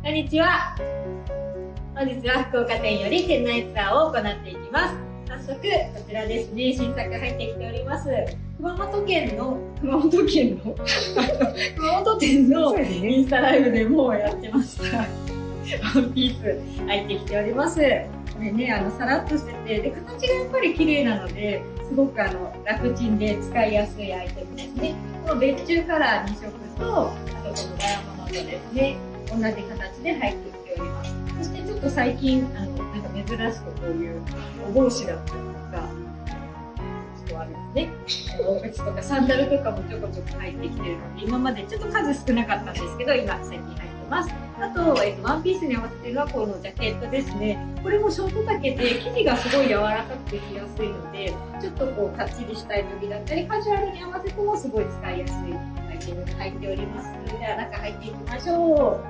こんにちは。本日は福岡店より店内ツアーを行っていきます。早速、こちらですね、新作入ってきております。熊本店のインスタライブでもやってました。ワンピース入ってきております。これね、さらっとしてて、で、形がやっぱり綺麗なので、すごく楽ちんで使いやすいアイテムですね。この別注カラー2色と、あとこのダイヤモンドですね、同じ形で入ってきております。そしてちょっと最近、なんか珍しくこういうお帽子だったりとか、ちょっとあるんですね。お靴とかサンダルとかもちょこちょこ入ってきてるので、今までちょっと数少なかったんですけど、今最近入ってます。あと、ワンピースに合わせてるのはこのジャケットですね。これもショート丈で生地がすごい柔らかくて着やすいので、ちょっとこうかっちりしたい時だったり、カジュアルに合わせてもすごい使いやすいアイテムが入っております。では中入っていきましょう。はい、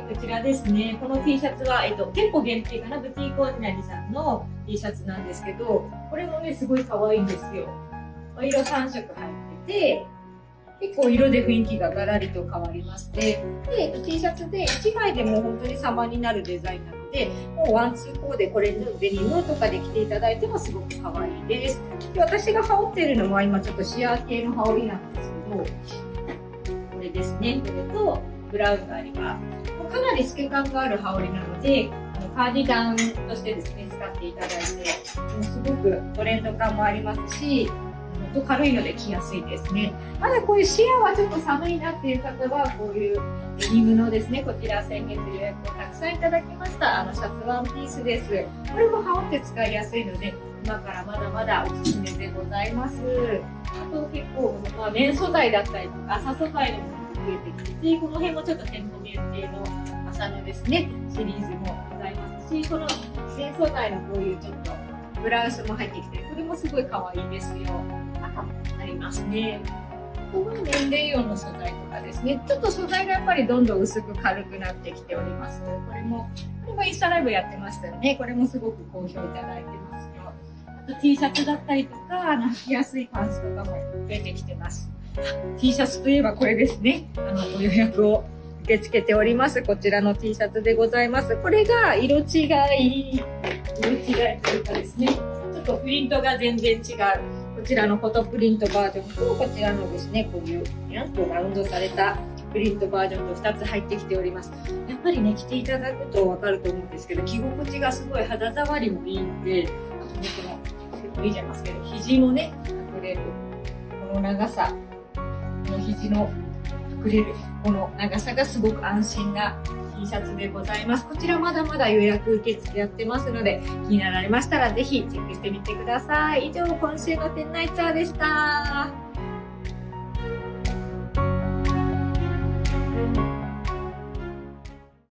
こちらですね。この T シャツは、店舗限定かな、ブティークオーディナリーさんの T シャツなんですけど、これもね、すごい可愛いんですよ。お色3色入ってて、結構色で雰囲気がガラリと変わりまして、で、T シャツで1枚でも本当に様になるデザインなので、もうワンツーコーデこれデニムとかで着ていただいてもすごく可愛いです。で、私が羽織っているのは今ちょっとシアー系の羽織なんですけど、これですね。これとブラウスがあります。かなり透け感がある羽織なので、カーディガンとしてですね、使っていただいて、もうすごくトレンド感もありますし、軽いので着やすいですね。まだこういうシアはちょっと寒いなっていう方は、こういうデニムのですね、こちら先月予約をたくさんいただきました。シャツワンピースです。これも羽織って使いやすいので、今からまだまだおすすめでございます。あと結構、綿素材だったりとか、麻素材のものが増えてきて、この辺もちょっと店舗限定の麻のですね、シリーズもございますし、この綿素材のこういうちょっとブラウスも入ってきて、これもすごい可愛いですよ。ありますね。ここの年齢用の素材とかですね。ちょっと素材がやっぱりどんどん薄く軽くなってきております。これもインスタライブやってましたよね。これもすごく好評いただいてますよ。あと T シャツだったりとか、履きやすいパンツとかも増えてきてます。T シャツといえばこれですね。ご予約を受け付けております。こちらの T シャツでございます。これが色違いというかですね。ちょっとプリントが全然違う。こちらのフォトプリントバージョンと、こちらのですね、こういう、なんとラウンドされたプリントバージョンと2つ入ってきております。やっぱりね、着ていただくとわかると思うんですけど、着心地がすごい肌触りもいいので、あとね、この、見えちゃいますけど、肘もね、隠れる。この長さ、この肘の隠れる、この長さがすごく安心なT シャツでございます。こちらまだまだ予約受付やってますので、気になられましたらぜひチェックしてみてください。以上、今週の店内ツアーでした。